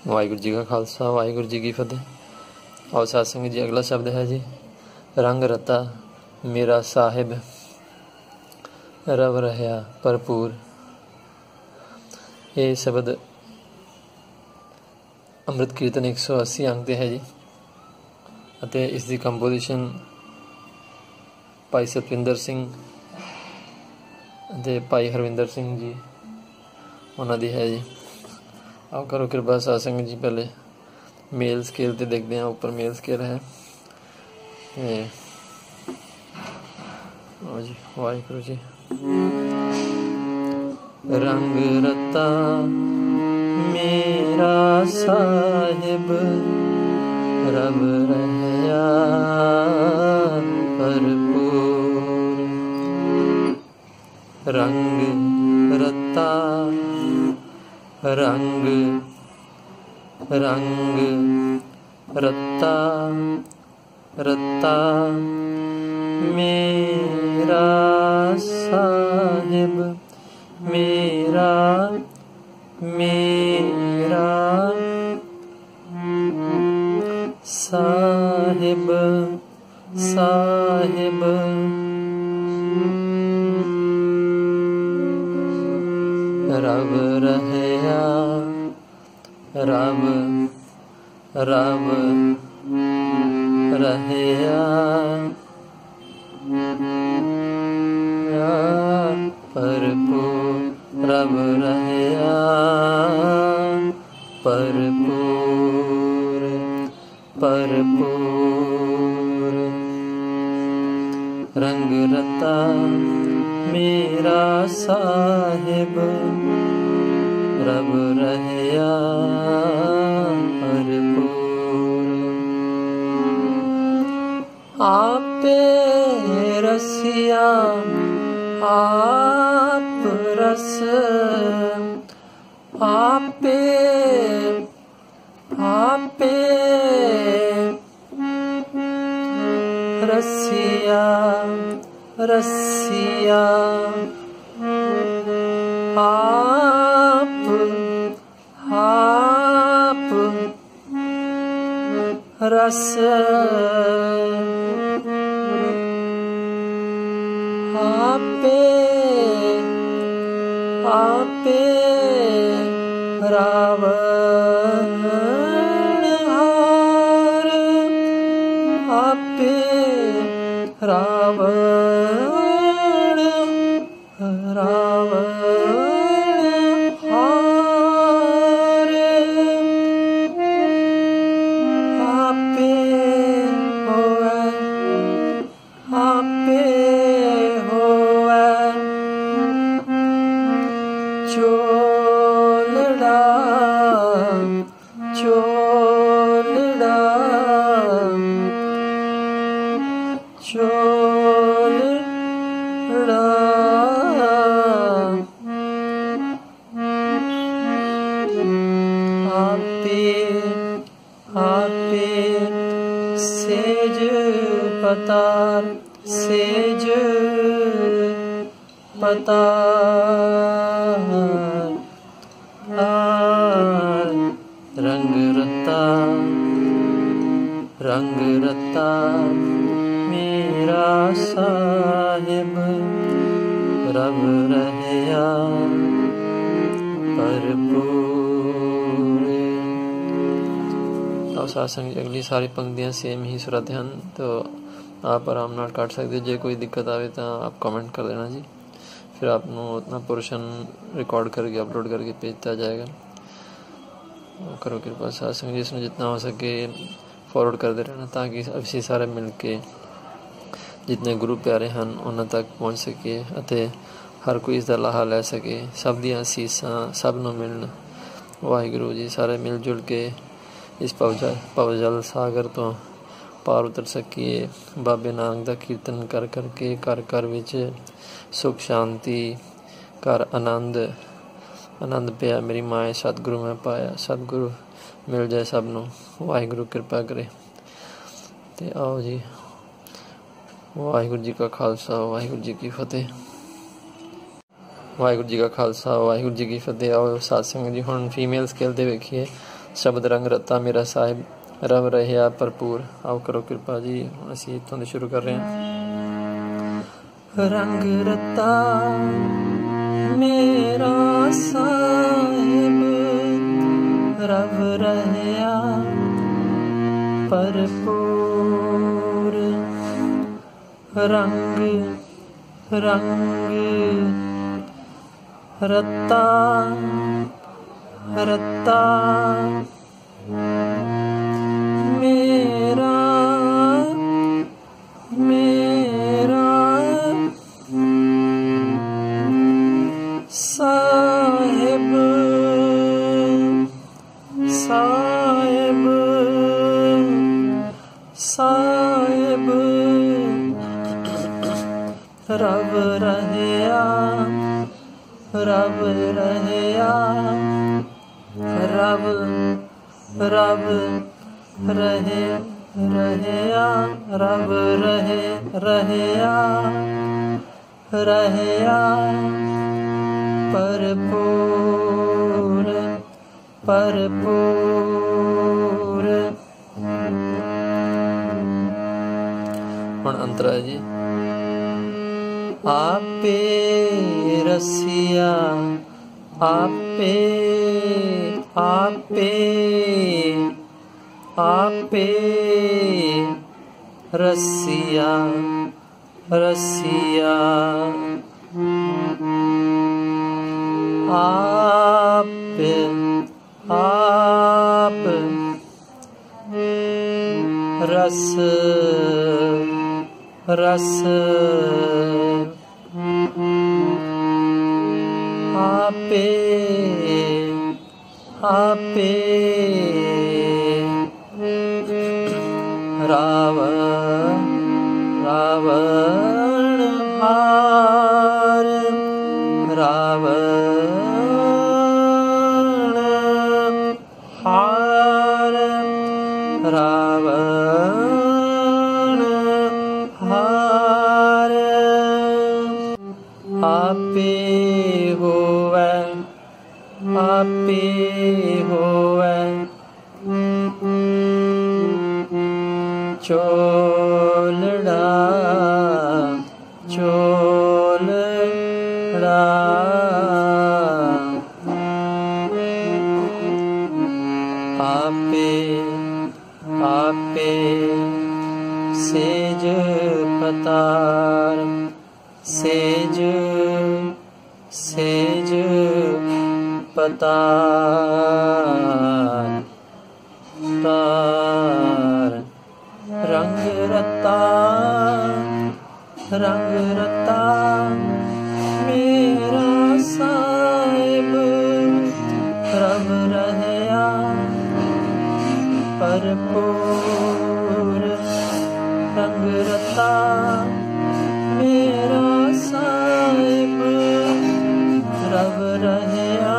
वाहिगुरू जी का खालसा वाहिगुरू जी की फतेह। और सत्संग जी अगला शब्द है जी, रंग रता मेरा साहिब रव रहा भरपूर। ये शब्द ਅੰਮ੍ਰਿਤ ਕੀਰਤਨ 180 ਅੰਕ ਤੇ ਹੈ ਜੀ ਅਤੇ ਇਸ ਦੀ ਕੰਪੋਜੀਸ਼ਨ ਭਾਈ ਸਤਵਿੰਦਰ ਸਿੰਘ ਅਤੇ ਭਾਈ ਹਰਵਿੰਦਰ ਸਿੰਘ ਜੀ ਉਹਨਾਂ ਦੀ ਹੈ ਜੀ। आओ करो कृपा सत्संग जी, पहले मेल स्केल ते देखते हैं। ऊपर मेल स्केल है जी। वाहिगुरू जी। रंग रता मेरा साहिब रब रहया भरपूर। रंग रता रंग रंग रत्ता रत्ता मेरा साहिब मेरा मेरा साहिब साहिब रब रहया रब रब रहया भरपूर। रब रहया भरपूर भरपूर। रंग रता मेरा साहिब रब रहया भरपूर। आपे रसिया आप रस आपे आपे रसिया रसिया आप आप रस आपे आपे रावण हार आपे रावण रावण हार आपे होवे आपे होवे चोलड़ा चोलड़ा चोलड़ा आपे आपे सेज पतार सेज पतार रंग रता मेरा साहिब रब रहया भरपूर। और सत्संग अगली सारी पंक्तियां सेम ही सुरत हैं, तो आप आराम नाल काट सकते। जे कोई दिक्कत आवे तो आप कमेंट कर देना जी, फिर आपको उतना पोर्शन रिकॉर्ड करके अपलोड करके भेजता जाएगा। करो कृपा सत्संग जिसने जितना हो सके फॉरवर्ड करते रहना, ताकि असी सारे मिल के जितने गुरु प्यारे हैं उन्होंने तक पहुँच सके ਅਤੇ हर कोई इसका लाहा लै सके। सब ਦੀਆਂ ਅਸੀਸਾਂ सब ਨੂੰ ਮਿਲਣ। वाहिगुरू जी सारे मिल जुल के इस भवजल सागर तो पार उतर सकीए। बाबे नानक का कीर्तन कर करके घर घर विच सुख शांति घर आनंद आनंद पिया मेरी माए सतगुरु मैं पाया। सतगुरु मिल जाए सब नूं, वाहिगुरू कृपा करे। ते आओ जी, वाहिगुरू जी का खालसा वाहिगुरू जी की फतेह। वाहिगुरू जी का खालसा वाहिगुरू जी की फतेह। आओ सत्संग जी हुण फीमेल स्केल ते वेखीए शब्द रंग रत्ता मेरा साहिब रब रहे आप भरपूर। आओ करो कृपा जी, हुण असीं इत्थों दे शुरू कर रहे हैं। रंग रत्ता मेरा साहिब रब रहया भरपूर। रंग रंग रत्ता रत्ता मेरा मेरा साहिब साहिब साहिब रब रहया रब रहया रब रब रहे रहया रब रहे रहया रहया भरपूर भरपूर। हुण अंतरा है जी। आपे रसिया आपे आपे आपे रसिया रसिया आप आप रस रस आपे आपे रावण रावण हार रावण हार रावण हार। आपे होवे आपे होवे चोलड़ा चोलड़ा आपे आपे सेज पतार सेज सेज पतार तार। रंग रत्ता मेरा साहिब रब रहया भरपूर। रंग रत्ता मेरा साहिब रब रहया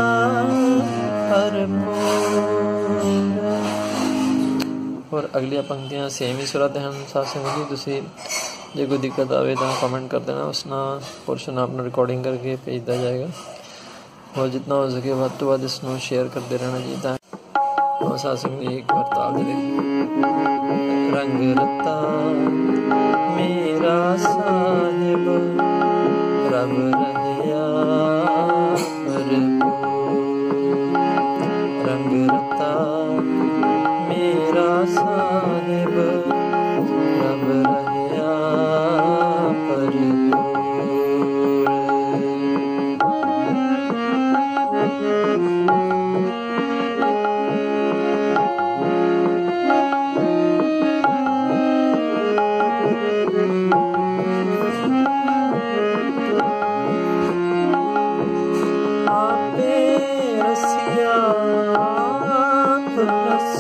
भरपूर। और अगलियां पंक्तियां सेम ही सुरत हैं साथ संगत जी। तुसी जे कोई दिक्कत आवे तो कमेंट कर देना, उसना पोर्शन आपने रिकॉर्डिंग करके भेज दिया जाएगा। और जितना हो सके ਵੱਧ ਤੋਂ ਵੱਧ इसनों शेयर करते रहना जी। और साथ संगत जी एक बार ताल दे रंग रत्ता मेरा साहिब रब रहया भरपूर। रंग रत्ता मेरा साहिब रब रहया भरपूर। आपे रसिया आप रस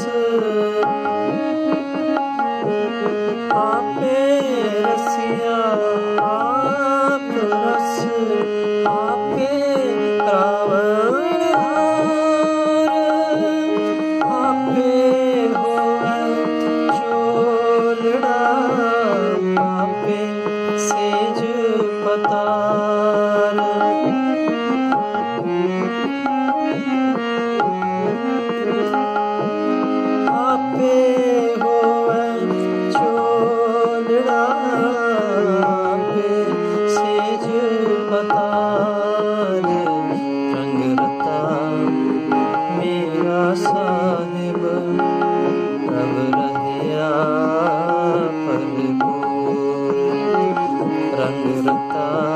आपे रसिया आप रस आपे रावण हार आपे होवे चोलड़ा आपे सेज पतार। फिरता